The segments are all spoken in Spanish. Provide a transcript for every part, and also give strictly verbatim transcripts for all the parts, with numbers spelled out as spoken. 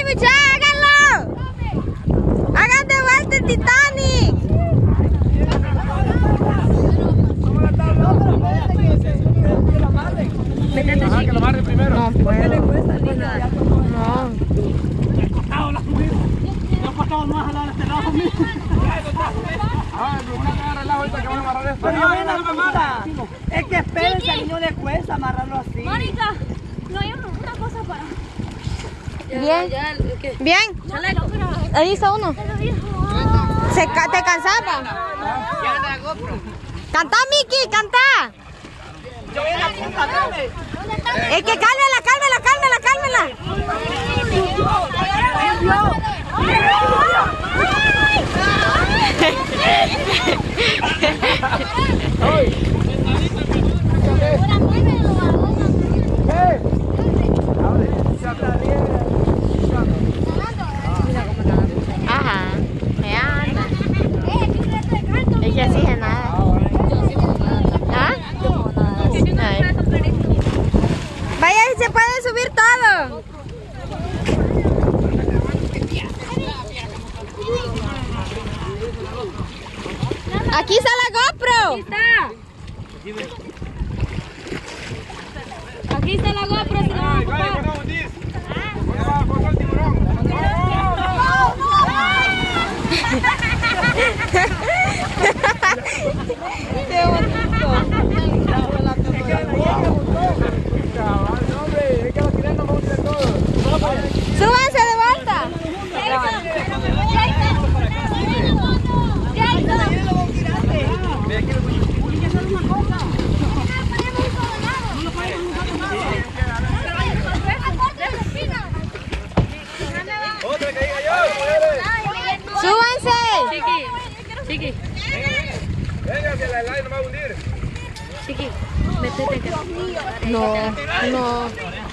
muchachos, háganlo. Hagan de vuelta el Titanic. Ah, que lo amarre primero. No puedo. No. No pasamos más a la este lado mío. Ah, pero una cara relajo ahorita que van a amarrar esto. Pero ven a amarra. Es que espérense, al niño le cuesta amarrarlo así. Mónica, no hay una cosa para... Bien. Bien. Ahí está uno. Se ca ¿Te cansaba? Canta, Miki, canta. Yo voy a la punta, dame. Es que cálmela, cálmela, cálmela, Ajá, me anda. Es que así es nada. ¿Ah? Ay. Vaya, se puede subir todo. Aquí está la GoPro. Aquí está. Aquí está la GoPro, si no va a ocupar. Qué bonito. Súbanse de vuelta. Súbanse. Chiqui, Chiqui, Venga, que la helada no va a hundir. Chiqui, métete acá. No, no.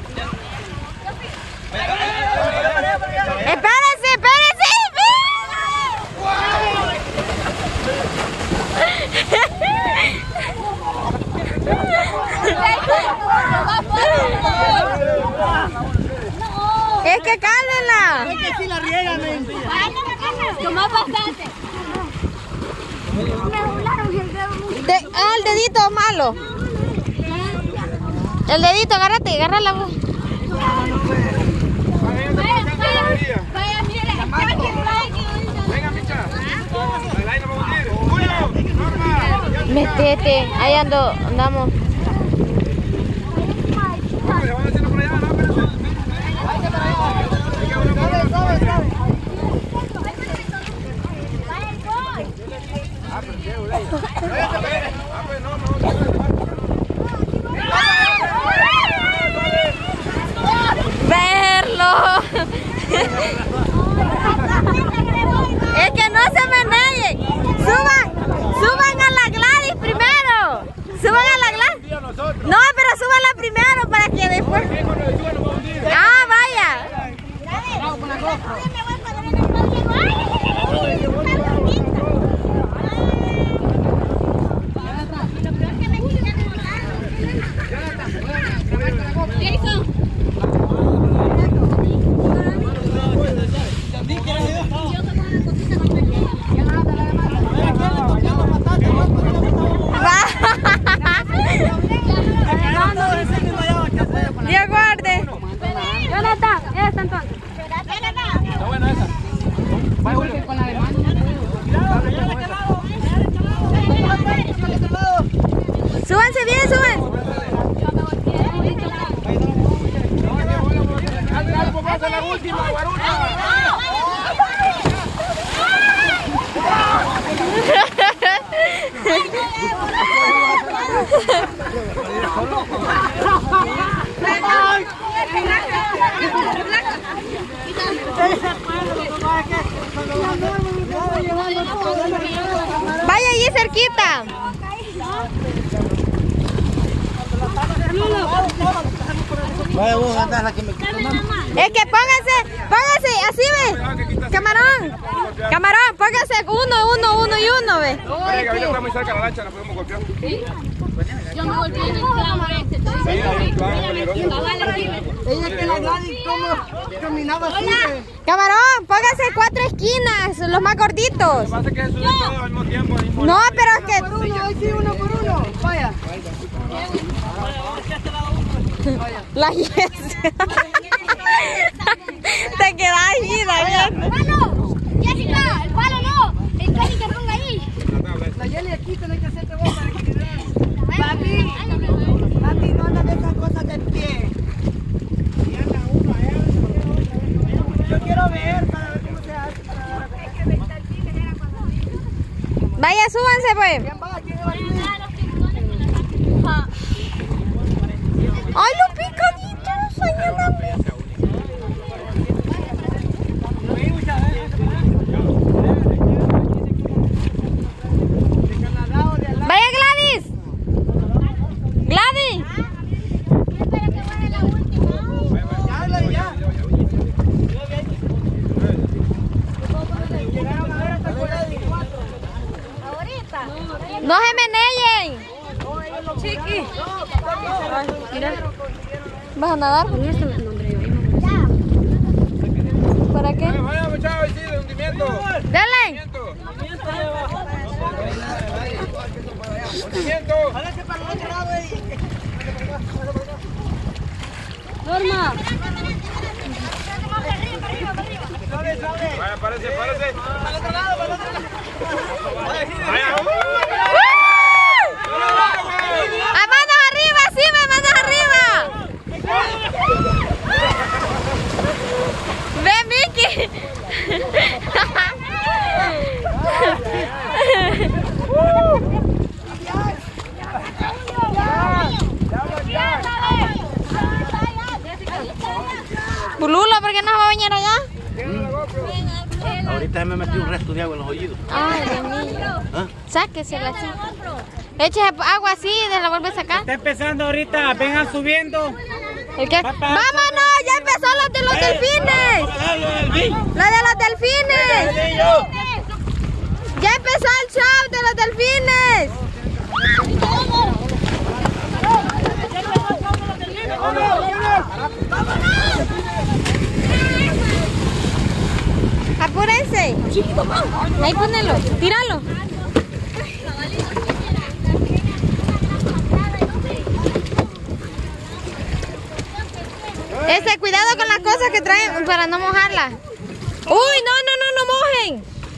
Espérense, espérense. Es que cálmenla. Es que si la riegan, men. Toma bastante. De, ah, el dedito malo. El dedito, agárrate, agarra la voz. Vaya, mire, Venga, Micha. La helada no va a hundir. Julio, Norma. Metete, ahí ando, andamos. Le van a hacerlo por allá, ¿no? Espérense. Verlo. Es que no se meneen. Suban, suban a la Gladys primero. Suban a la Gladys. No, pero súbanla primero para que después. Ah, vaya. Dios guarde. Jonathan, esta entonces. Está buena esa. Vaya, Julio. Con la de mano. Súbanse bien, súbanse. La última, Guaruta. Vaya allí cerquita. Vaya vos, andás la que me quitó. Es que pónganse, pónganse, así ve. Camarón, camarón, pónganse uno, uno, uno y uno, ve. Venga, ahorita está muy cerca la lancha, la podemos golpear. Yo me golpeé en el clavo este. Ella que la Gladys como caminaba así. Camarón, póngase cuatro esquinas, los más gorditos. Lo que pasa es que se sube todo al mismo tiempo. al mismo No, tiempo. pero es que... Por uno, hoy sí, uno por uno. Vaya. La yes. Te quedas ahí, Daniel. ¡Palo! Jessica, el palo no. El palo que ponga ahí. La Yeli aquí tenés que hacerte vos para que te veas. Papi, papi, no andan de esas cosas de pie. Yo quiero ver para ver cómo se hace. Para dar Vaya, súbanse, pues. ¿Quién va? ¿Quién va? ¡Ay, los picaditos! ¡Ay, ¡vaya, Gladys! ¡Gladys! Espero que vaya la última. Ya, Gladys, ya. Ahorita. ¡No se meneen! Chiqui. Ay, mira. ¿Vas a nadar? ¿Para qué? Vaya, vaya, muchachos, sí, de hundimiento. ¡Dale! Hundimiento. Hundimiento. Hágase para el otro lado ahí. Norma. Vaya, párese, párese. Para el otro lado, para el otro lado. Vaya. ¡A manos arriba! ¡Sí, manos arriba! ¡Ven, Vicky! Bululo, ¿por qué no se va a bañar allá? Ahorita me metí un resto de agua en los oídos. Ay, Dios mío. ¿Ah? Sáquesela así. Eche agua así y la vuelve a sacar. Está empezando ahorita, vengan subiendo. ¿El qué? ¡Vámonos! ¡Ya empezó los de los delfines! ¡La de los delfines! ¡Ya empezó el show de los delfines! ¡Apúrense! Ahí ponelo, tíralo. Este, cuidado con las cosas que traen para no mojarlas. ¡Uy, no, no, no, no mojen!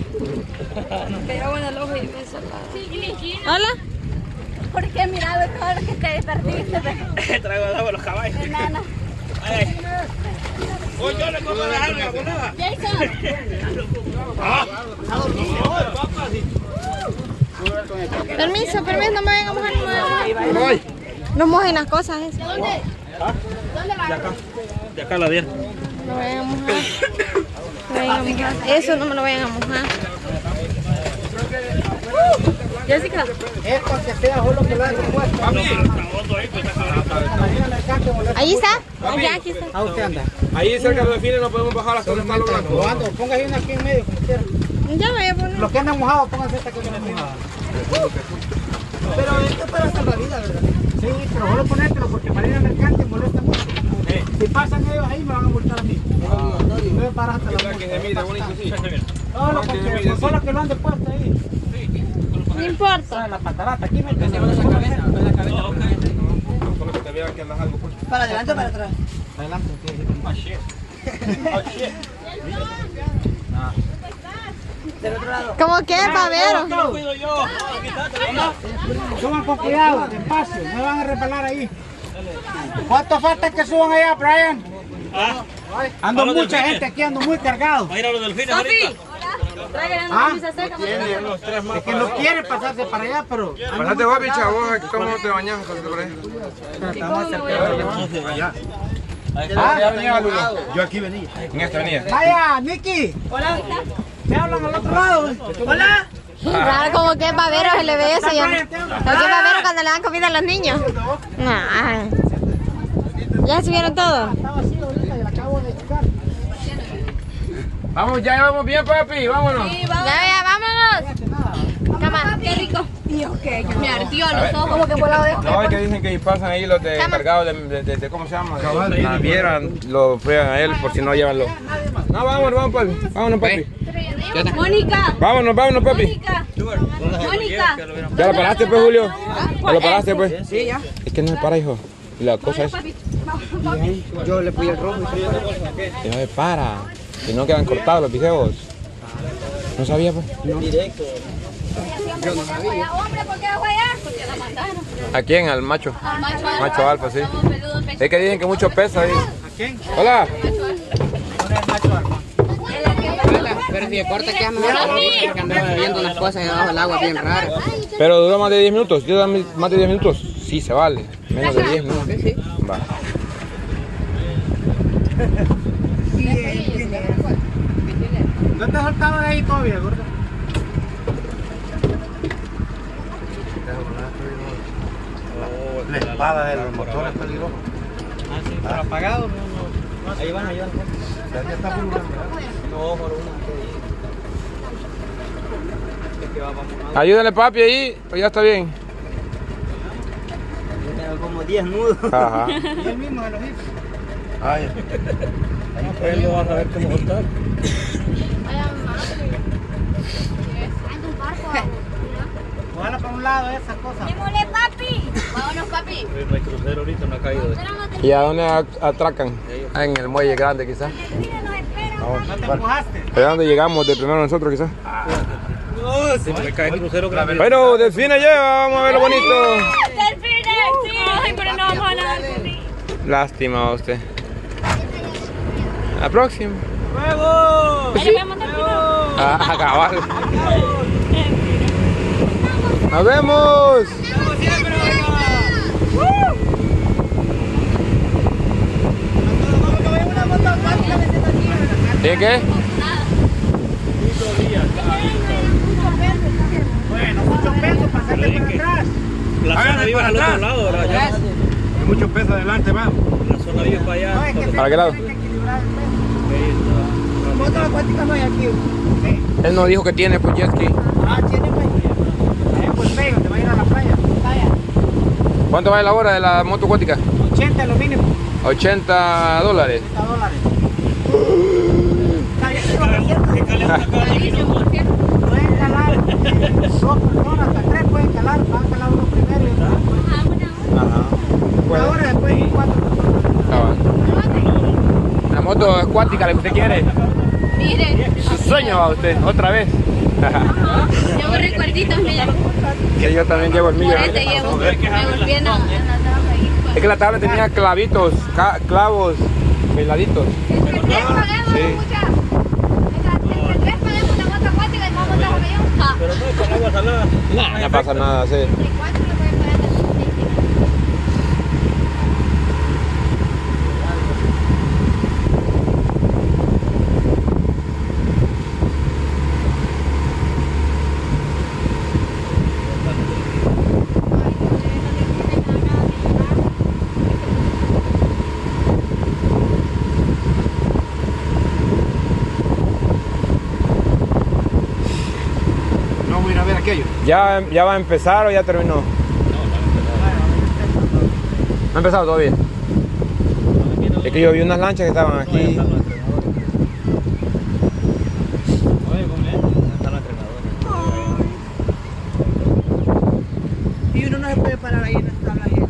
¿Hola? ¿Por qué mirado todo lo que te perdiste? Traigo agua a los caballos. Nana. Hoy yo le como dejar una bolada. Jason. Permiso, permiso, no me vayan a mojar, no me vayan a mojar. No mojen las cosas esas. ¿Dónde? ¿Dónde va? De acá la dieron. No me vayan a mojar. No me vayan a mojar. Eso no me lo vayan a mojar. Jessica. Es porque sea solo que lo hace puesto. Ahí está. Allá, aquí está. ¿A usted anda? Ahí cerca de los delfines no podemos bajar hasta donde está los blancos. Ando, póngase una aquí en medio, como quiera. Ya voy a poner. Los que andan mojados, pónganse esta que andan mojada. Pero esto es para salvavidas, ¿verdad? Sí, pero solo ponértelo porque para ir al mercante molesta mucho. Si pasan ellos ahí me van a multar a mí. Me voy a parar hasta la Mira que se mide bonito, sí. No, no, porque solo que lo han depuesto ahí. No importa. La patarata, aquí me Solo que te vean que andas algo. pues. ¿Para adelante o para atrás? Adelante. Del otro lado. ¿Cómo que es, babero? Suban con cuidado, despacio, no van a resbalar ahí. ¿Cuánto falta que suban allá, Brian? Ando mucha gente aquí, ando muy cargado. Va a ir a los delfines ahorita. ¿Ah? Es que no quiere pasarse para allá, pero... Pásate vos, bicha, vos, ¿cómo te bañas? Pásate por ahí. Allá. Yo aquí venía. En esta avenida. Vaya, Nicky. Hola. ¿Me hablan al otro lado? Hola. Raro, como que es babero se le ve eso. Ya. Como que es babero cuando le dan comida a los niños. Nah. ¿Ya subieron todo? Estaba así ahorita y la acabo de checar. Vamos, ya vamos bien, papi, vámonos. Ya, ya, vámonos. Fíjate nada. Cama, qué rico. Dios, qué. Me ardió los ojos. ¿Cómo que por lado de No, es que dicen que pasan ahí los de encargados de, de, de, de, ¿cómo se llama? De naviera, lo fregan a él por si no llevan los... No, vámonos, vamos, papi. Vámonos, papi. Mónica. Vámonos, vámonos, papi. Mónica. Mónica. ¿Ya lo paraste, pues, Julio? ¿Ya lo paraste, pues? Sí, ya. Es que no se para, hijo. Y la cosa es... Yo le puse el rojo. Y no se para. Si no quedan cortados los videos. ¿No sabía, pues? No. Directo. Yo no sabía. Hombre, ¿por qué va a fallar? Porque la mataron. ¿A quién? Al macho. Al macho alfa. Macho alfa, sí. Es que dicen que mucho pesa ahí. ¿A quién? Hola. ¿Dónde es el macho alfa? Pero si deporte que anda que andaba viendo unas cosas debajo del agua bien raras. Pero duró más de diez minutos. ¿Yo más de diez minutos? Sí, se vale. Menos de diez, ¿no? Sí, sí. Va. ¿No te has soltado de ahí todavía, gordo? La espada de los motores peligrosos. Ah, sí, pero apagado, no, no. Ahí van, ahí van. Ya está pululando. No, por una. Es que va para Ayúdale, papi, ahí. Pues ya está bien. Yo tengo como diez nudos. Ajá. Y el mismo de los hijos. Ay. Él lo va a saber cómo soltar. Ojalá para un lado esas cosas. Démosle, papi. Vámonos, papi. No hay crucero ahorita, no ha caído. ¿Y a dónde atracan? Ah, en el muelle grande, quizás. ¿No te empujaste? ¿De dónde llegamos? De primero nosotros, quizás. No, si me cae el crucero grande. Bueno, Delfines lleva, vamos a ver lo bonito. Delfines, sí. Ay, pero no vamos a nadar. Lástima usted. La próxima. ¡Luego! Ahí le voy a mandar primero. Ah, cabal. ¡Nos vemos! ¡Vamos siempre, ¿Y qué? Bueno, mucho peso para hacerte para atrás. La zona viva es al otro lado, ¿verdad? Ya. Hay mucho peso adelante, vamos. La zona viva es para No, allá. es que ¿Para qué lado? tienes que equilibrar el peso. Moto acuática no hay aquí. Sí. Él nos dijo que tiene pues jet ski. Ah, tiene pues. Eh, pues feo, te va a ir a la playa. Vaya. ¿Cuánto vale la hora de la moto acuática? ochenta lo mínimo. ochenta dólares. ochenta dólares. Está bien, Que cale una calle. pueden calar eh, dos personas, hasta tres pueden calar. Van a calar uno primero y otro después. Ajá. Una hora después y cuatro personas. Ah, va. La moto acuática, la que usted quiere. Mire, Su sueño va usted, otra vez. llevo recuerditos, mira. Que yo también llevo el mío. Por este llevo. Me golpeé en la en la tabla ahí. Es que la tabla tenía clavitos, ca- clavos, peladitos. Entre tres pagamos, Sí. mucha. Entre tres pagamos la moto acuática y vamos a montar avión. Ja. Pero no es con agua salada. Nah, no pasa nada, sí. Entre cuatro le pueden pagar la No voy a ir a ver aquello. ¿Ya, ¿Ya va a empezar o ya terminó? No ha empezado todavía. Es que yo vi unas lanchas que estaban aquí. Y uno no se puede parar ahí en esta tabla ahí.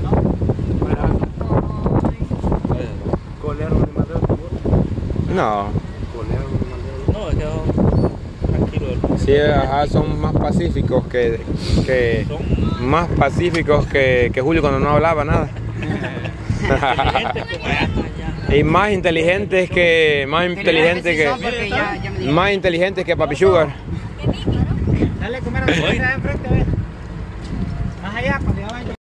Colero de Mateo. No. No, es que no. Tranquilo. Sí, ajá, son más pacíficos que, que más pacíficos que, que Julio cuando no hablaba nada. Y más inteligentes que más inteligentes que más inteligentes que Papi Sugar. Dale a comer a la enfrente, a ver. Más allá, cuando ya vayan.